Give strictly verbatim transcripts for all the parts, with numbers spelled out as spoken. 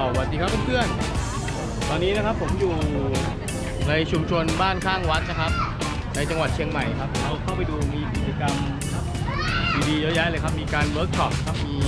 สวัสดีครับเพื่อนๆตอนนี้นะครับผมอยู่ในชุมชนบ้านข้างวัดนะครับในจังหวัดเชียงใหม่ครับเราเข้าไปดูมีกิจกรรมดีๆเยอะแยะเลยครับมีการเวิร์กช็อปครับมี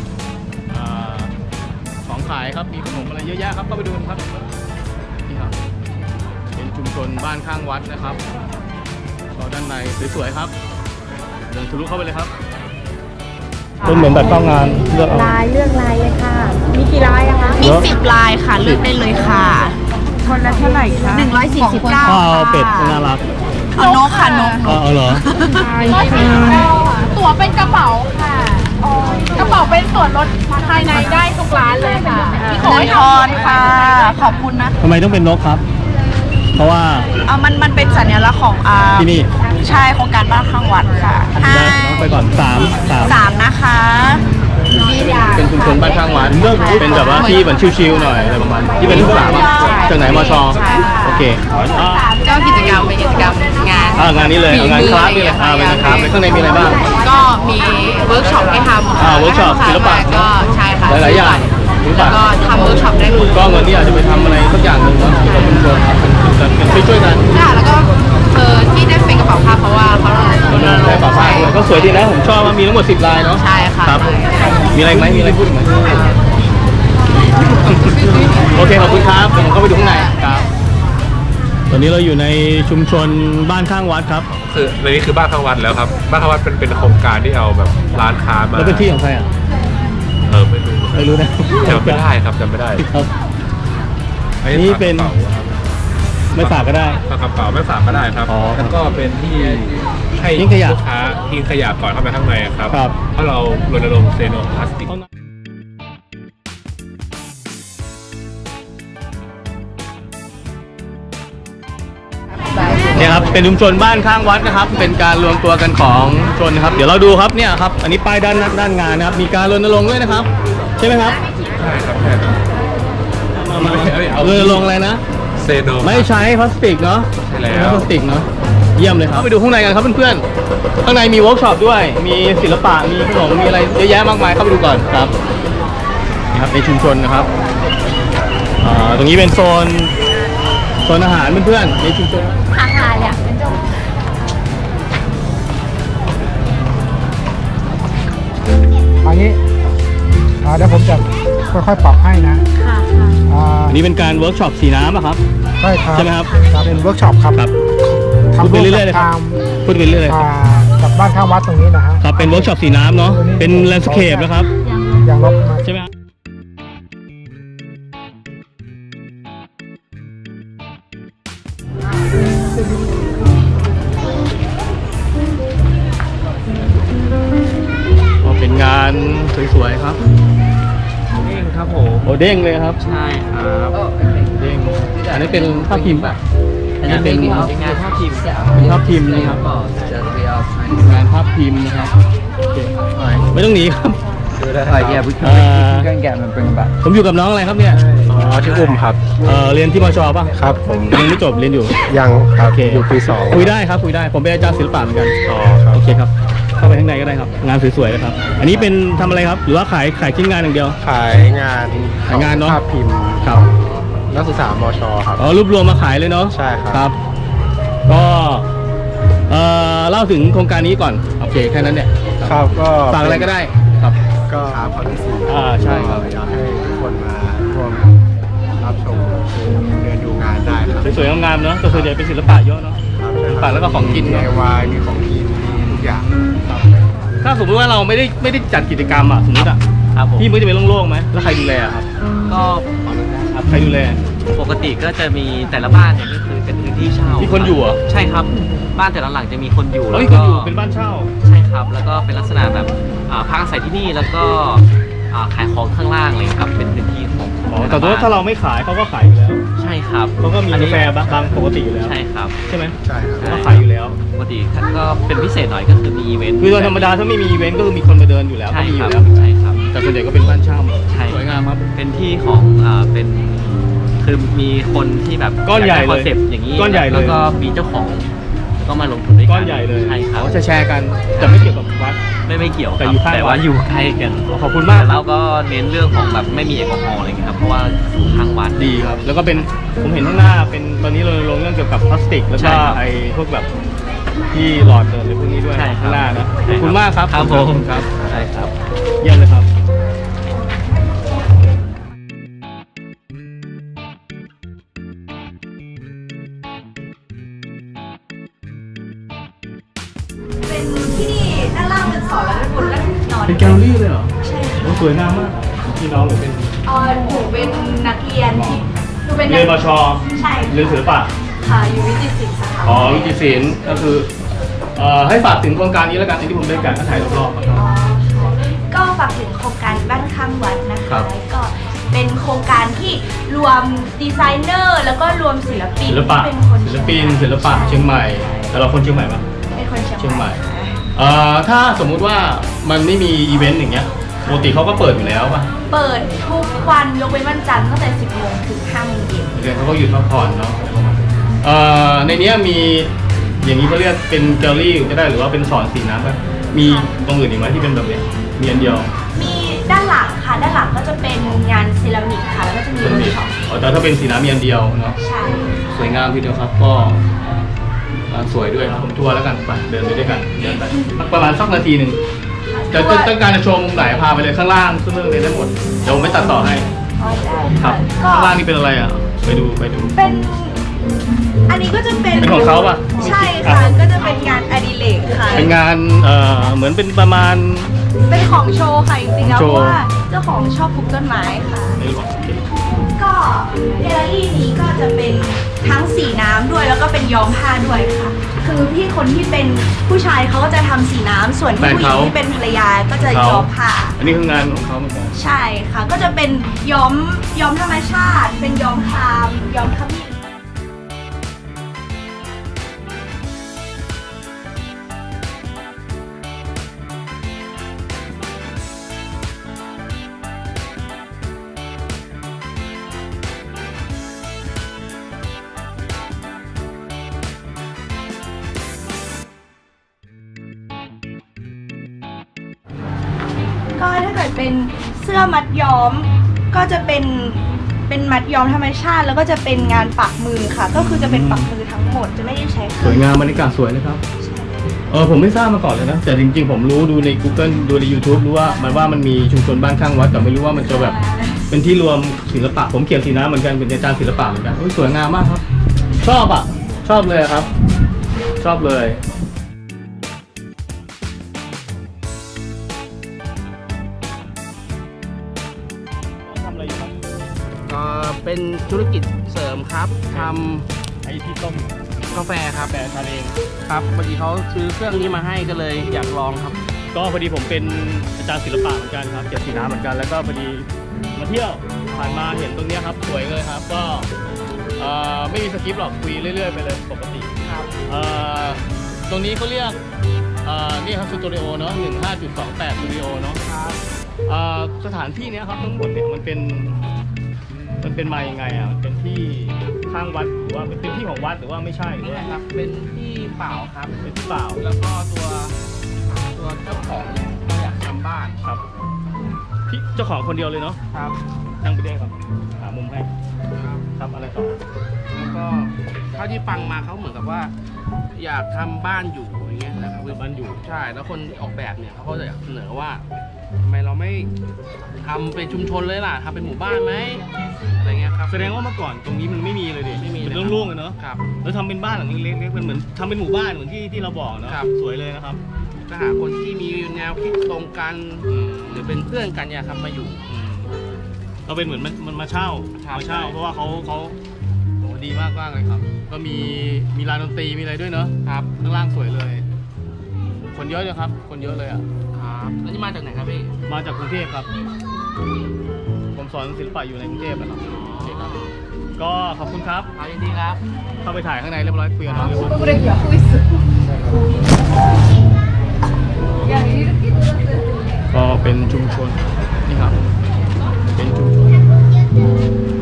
ของขายครับมีขนมอะไรเยอะแยะครับเข้าไปดูครับนี่ครับเป็นชุมชนบ้านข้างวัดนะครับก็ด้านในสวยๆครับเดินทะลุเข้าไปเลยครับเป็นเหมือนแบบเข้างานเลือกลายเลือกลายเลยค่ะมีกี่ลายอะคะมีสิบลายค่ะเลือกได้เลยค่ะคนละเท่าไหร่คะหนึ่งร้อยสี่สิบเก้าค่ะเป็ดน่ารักขนกค่ะนกอ๋อเหรอตั๋วเป็นกระเป๋าค่ะกระเป๋าเป็นส่วนลดภายในได้ทุกร้านเลยค่ะขอให้ทอนค่ะขอบคุณนะทำไมต้องเป็นนกครับเพราะว่าเอามันมันเป็นสัญลักษณ์ของอ่าที่นี่ใช่โครงการบ้านข้างวัดค่ะไปก่อนสามสามสามนะคะเป็นชุมชนบ้านข้างวัดเป็นแบบว่าที่เหมือนชิวๆหน่อยอะไรประมาณที่เป็นลูกสาวจากไหนมชโอเคก็กิจกรรมเป็นกิจกรรมงานอ่างานนี้เลยงานคลาสนี่เลยอ่าเป็นงานคลาสข้างในมีอะไรบ้างก็มีเวิร์กช็อปให้ทำอ่าเวิร์กช็อปศิลปะก็ใช่ค่ะหลายๆอย่างแล้วก็ทำเวิร์กช็อปได้หมดก็เงินที่อาจจะไปทำอะไรสักอย่างหนึ่งเนาะที่ชุมชนเป็นช่วยๆกันค่ะแล้วก็เออที่ได้เป็นกระเป๋าผ้าเพราะว่าเขาได้กระเป๋าผ้าด้วยก็สวยดีนะผมชอบว่ามีทั้งหมดสิบลายเนาะใช่ค่ะครับมีอะไรไหมมีอะไรพูดไหมโอเคขอบคุณครับเดี๋ยวผมเข้าไปดูข้างในครับตอนนี้เราอยู่ในชุมชนบ้านข้างวัดครับคือในนี้คือบ้านข้างวัดแล้วครับบ้านข้างวัดเป็นเป็นโครงการที่เอาแบบร้านค้ามาแล้วเป็นที่ของใครอ่ะเออไม่รู้ไม่รู้นะจำไม่ได้ครับจำไม่ได้ครับนี่เป็นไม่ฝากก็ได้ฝากกระเป๋าไม่ฝากก็ได้ครับแล้วก็เป็นที่ให้ลูกค้าทิ้งขยะก่อนเข้าไปข้างในครับเพราะเรารณรงค์เซโนพลาสติกเนี่ยครับเป็นชุมชนบ้านข้างวัดนะครับเป็นการรวมตัวกันของชนนะครับเดี๋ยวเราดูครับเนี่ยครับอันนี้ป้ายด้านด้านงานนะครับมีการรณรงค์ด้วยนะครับใช่ไหมครับใช่ครับใช่ครับรณรงค์อะไรนะเซโนไม่ใช้พลาสติกเนาะใช่แล้วพลาสติกเนาะเยี่ยมเลยครับไปดูข้างในกันครับเพื่อนๆข้างในมีเวิร์กช็อปด้วยมีศิลปะมีขนมมีอะไรเยอะแยะมากมายเข้าไปดูก่อนครับนี่ครับในชุมชนนะครับตรงนี้เป็นโซนโซนอาหารเพื่อนๆในชุมชนอาหารเนี่ยเป็นจุดอันนี้เดี๋ยวผมจะค่อยๆปรับให้นะค่ะอันนี้เป็นการเวิร์กช็อปสีน้ำอะครับใช่ครับใช่ไหมครับเป็นเวิร์กช็อปครับครับพูดไปเรื่อยๆเลยครับพูดไปเรื่อยๆเลยกับบ้านข้างวัดตรงนี้นะฮะครับเป็นเวิร์กช็อปสีน้ำเนาะเป็นแลนด์สเคปนะครับอย่างลบมาใช่ไหมเป็นงานสวยๆครับเด้งครับผมโอ้เด้งเลยครับใช่ครับเด้งอันนี้เป็นภาพพิมพ์ป่ะอันนี้เป็นงานภาพพิมพ์เป็นภาพพิมพ์นะครับงานภาพพิมพ์นะครับไม่ต้องหนีครับผมอยู่กับน้องอะไรครับเนี่ยอ๋อชื่ออุ้มครับเออเรียนที่มชป่ะครับผมยังไม่จบเรียนอยู่ยังครับอยู่ปีสองคุยได้ครับคุยได้ผมเป็นอาจารย์ศิลปะเหมือนกันอ๋อครับโอเคครับเข้าไปข้างในก็ได้ครับงานสวยๆนะครับอันนี้เป็นทำอะไรครับหรือว่าขายขายชิ้นงานอย่างเดียวขายงานขายงานเนาะภาพพิมพ์ครับนักศึกษามชครับอ๋อรวบรวมมาขายเลยเนาะใช่ครับครับก็เอ่อเล่าถึงโครงการนี้ก่อนโอเคแค่นั้นเนี่ยครับก็ฝากอะไรก็ได้ครับก็คอนที่สี่อ่าใช่ครับอยากให้ทุกคนมาร่วมรับชมเรียนดูงานได้ครับสวยๆงามๆเนาะแต่ส่วนใหญ่เป็นศิลปะเยอะเนาะศิลปะแล้วก็ของกินดี ไอ วาย มีของกินมีทุกอย่างถ้าสมมติว่าเราไม่ได้ไม่ได้จัดกิจกรรมอ่ะสมมติอ่ะพี่มันจะเป็นโล่งๆไหมแล้วใครดูแลครับก็ใครดูแลปกติก็จะมีแต่ละบ้านเนี่ยก็คือเป็นพื้นที่เช่ามีคนอยู่อ่ะใช่ครับบ้านแต่ละหลังจะมีคนอยู่แล้วมีคนอยู่เป็นบ้านเช่าใช่ครับแล้วก็เป็นลักษณะแบบพักอาศัยที่นี่แล้วก็ขายของข้างล่างเลยครับเป็นพื้นที่ของแต่ถ้าเราไม่ขายเขาก็ขายอยู่แล้วใช่ครับเขาก็มีกาแฟบางปกติอยู่แล้วใช่ครับใช่ไหมใช่ก็ขายอยู่แล้วปกติก็เป็นพิเศษหน่อยก็คือมีอีเวนต์คือโดยธรรมดาถ้าไม่มีอีเวนต์ก็คือมีคนมาเดินอยู่แล้วใช่ครับใช่ครับแต่ส่วนใหญ่ก็เป็นบ้านเช่าสวยงามครับเป็นที่ของเป็นคือมีคนที่แบบก้อนใหญ่เลยคอนเซ็ปต์อย่างนี้ก้อนใหญ่เลยแล้วก็มีเจ้าของก็มาลงทุนด้วยกันก้อนใหญ่เลยใช่ครับเขาจะแชร์กันแต่ไม่เกี่ยวกับวัดไม่ไม่เกี่ยวแต่ครับอยู่ข้างแต่วัว่าดอยู่ใกล้กันขอบคุณมากแต่เราก็เน้นเรื่องของแบบไม่มีแอลกอฮอล์อะไรเงี้ยครับเพราะว่าอยู่ข้างวัดดีครับ แล้วก็เป็นผมเห็นข้างหน้าเป็นตอนนี้เราลงเรื่องเกี่ยวกับพลาสติก แล้วใช่ก็ครับไอ้พวกแบบที่หลอดอะไรพวกนี้ด้วยใช่ครับข้างหน้านะขใช่อบคุณมากครับครับขผอบมคุณครับใช่ครับเยี่ยมเลยครับเป็นที่นี่ด้านล่างเป็นสอนแล้วเป็นบนด้านนอนเป็นแกลเลอรี่เลยเหรอใช่โอ้สวยงามมากพี่น้องหรือเป็นเออหนูเป็นนักเรียนที่หนูเป็นนัเรียนบชใช่เรียนศิลปะค่ะอยู่วิจิตรศิลป์สาขาอ๋อวิจิตรศิลป์ก็คือเอ่อให้ฝากถึงโครงการนี้แล้วกันที่ผมได้การถ่ายรอบๆนะครับอ๋อค่ะก็ฝากถึงโครงการบ้านข้างวัดนะครัคะบก็เป็นโครงการที่รวมดีไซเนอร์แล้วก็รวมศิลปินศิลปะที่เป็นคนศิลปินศิลปะเชียงใหม่แต่เราคนเชียงใหม่ปะเป็นคนเชียงเชียงใหม่ค่ะเอ่อถ้าสมมุติว่ามันไม่มีอีเวนต์อย่างเงี้ยปกติเขาก็เปิดอยู่แล้วป่ะเปิดทุกวันยกเว้นวันจันทร์ตั้งแต่สิบโมงถึงห้าโมงเย็นเรียนเขาก็หยุดพักผ่อนเนาะเอ่อในเนี้ยมีอย่างนี้เขาเรียกเป็นแกลเลอรี่ก็ได้หรือว่าเป็นสอนสีน้ำป่ะมีตรงอื่นอีกไหมที่เป็นแบบเนี้ยมีอันเดียวมีด้านหลังค่ะด้านหลังก็จะเป็นงานเซรามิกค่ะแล้วก็จะมีเป็นเวิร์มีกช็อปอ๋อแต่ถ้าเป็นสีน้ำมีอันเดียวเนาะใช่สวยงามทีเดียวครับก็ร้านสวยด้วยครับผมทัวร์แล้วกันไปเดินไปด้วยกันเดินไปประมาณสักนาทีหนึ่งจะต้องต้องการจะโชว์มุมไหนพาไปเลยข้างล่างขึ้นเรื่องเลยได้หมดเดี๋ยวผมไม่ตัดต่อให้อ๋อได้ครัค่ะบก็ข้างล่างนี่เป็นอะไรอ่ะไปดูไปดูเป็นอันนี้ก็จะเป็นเป็นของเขาป่ะใช่ค่ะก็จะเป็นงานอดิเรกค่ะเป็นงานเอ่อเหมือนเป็นประมาณเป็นของโชว์ค่ะจริงๆแล้วโชเพว์ราะว่าเจ้าของชอบปลูกต้นไม้ค่ะในหลวงก็แกลเลอรี่นี้ก็จะเป็นทั้งสีน้ำด้วยแล้วก็เป็นย้อมผ้าด้วยค่ะ คือพี่คนที่เป็นผู้ชายเขาก็จะทำสีน้ำส่วนที่ผู้หญิงที่เป็นภรรยาก็จะย้อมผ้าอันนี้คืองานของเขาเหมือนกันใช่ค่ะ ก็จะเป็นย้อมย้อมธรรมชาติ เป็นย้อมครามย้อมขมิ้น ก็ถ้าเกิดเป็นเสื้อมัดย้อมก็จะเป็นเป็นมัดย้อมธรรมชาติ แล้วก็จะเป็นงานปักมือค่ะ ก็คือจะเป็นปักมือทั้งหมดจะไม่ได้ใช้เคสรื่วอย งงามบรรยากาศสวยนะครับเออผมไม่ทราบมาก่อนเลยนะแต่จริงๆผมรู้ดูใน Google ดูใน YouTube รู้ว่ามันว่ามันมีชุมชนบ้านข้างวัดแต่ไม่รู้ว่ามันจะแบบเป็นที่รวมศิลปะผมเขียนสีน้ำเหมือนกันเป็นอาจารย์ศิลปะเหมือนกันโอ้ยสวยงามมากครับ ชอบอ่ะชอบเลยครับ ชอบเลยทำอะไรอยู่ครับเอ่อเป็นธุรกิจเสริมครับทไอ้ที่ต้มำกาแฟครับแต่ทานเองครับพอดีเขาซื้อเครื่องนี้มาให้ก็เลยอยากลองครับก็พอดีผมเป็นอาจารย์ศิลปะเหมือนกันครับเกี่ยวกับสีน้ำเหมือนกันแล้วก็พอดีมาเที่ยวผ่านมาเห็นตรงเนี้ยครับสวยเลยครับก็เอ่อไม่มีสคริปต์หรอกคุยเรื่อยๆไปเลยปกติครับเอ่อตรงนี้เขาเรียกเอ่อนี่ครับสตูดิโอเนาะหนึ่งห้าจุดสองแปดสตูดิโอเนาะเอ่อสถานที่เนี้ยครับทั้งหมดเนี่ยมันเป็นมันเป็นมายังไงอ่ะมันเป็นที่ข้างวัดหรือว่าเป็นที่ของวัดหรือว่าไม่ใช่หรือนี่ว่าครับเป็นที่เปล่าครับเป็นที่เปล่าแล้วก็ตัวตัวเจ้าของเนี่ยเขาอยากทำบ้านครับพี่เจ้าของคนเดียวเลยเนาะครับนั่งไปได้ครับหามุมให้ครับครับอะไรต่อแล้วก็เท่าที่ฟังมาเขาเหมือนกับว่า อยากทำบ้านอยู่อย่างเงี้ยนะครับบ้านอยู่ใช่แล้วคนออกแบบเนี่ยเขาก็จะอยากเสนอว่าทำไมเราไม่ทำเป็นชุมชนเลยล่ะทำเป็นหมู่บ้านไหมอะไรเงี้ยครับแสดงว่าเมื่อก่อนตรงนี้มันไม่มีเลยดิไม่มีเป็นเลยครับโล่งๆเลยเนาะครับแล้วทำเป็นบ้านหลังเล็กๆเป็นเหมือนทำเป็นหมู่บ้านเหมือนที่ที่เราบอกเนาะครับสวยเลยนะครับก็หาคนที่มีแนวคิดตรงกันอืมหรือเป็นเพื่อนกันเนี่ยครับมาอยู่อืมเราเป็นเหมือนมันมันมาเช่าครับมาเช่าใช่เพราะว่าเขาเขาโหดีมากมากเลยครับ ก็มีมีลานดนตรีมีอะไรด้วยเนาะครับข้างล่างสวยเลย คนเยอะเลยครับ คนเยอะเลยอ่ะครับแล้วนี่มาจากไหนครับพี่มาจากกรุงเทพครับ ผมสอนศิลปะอยู่ในกรุงเทพนะครับโอเคครับ ก็ขอบคุณครับครับยินดีครับเข้าไปถ่ายข้างในเรียบร้อยคุยกับน้องเรียบร้อย ก็เป็นชุมชนนี่ครับ เป็นชุมชน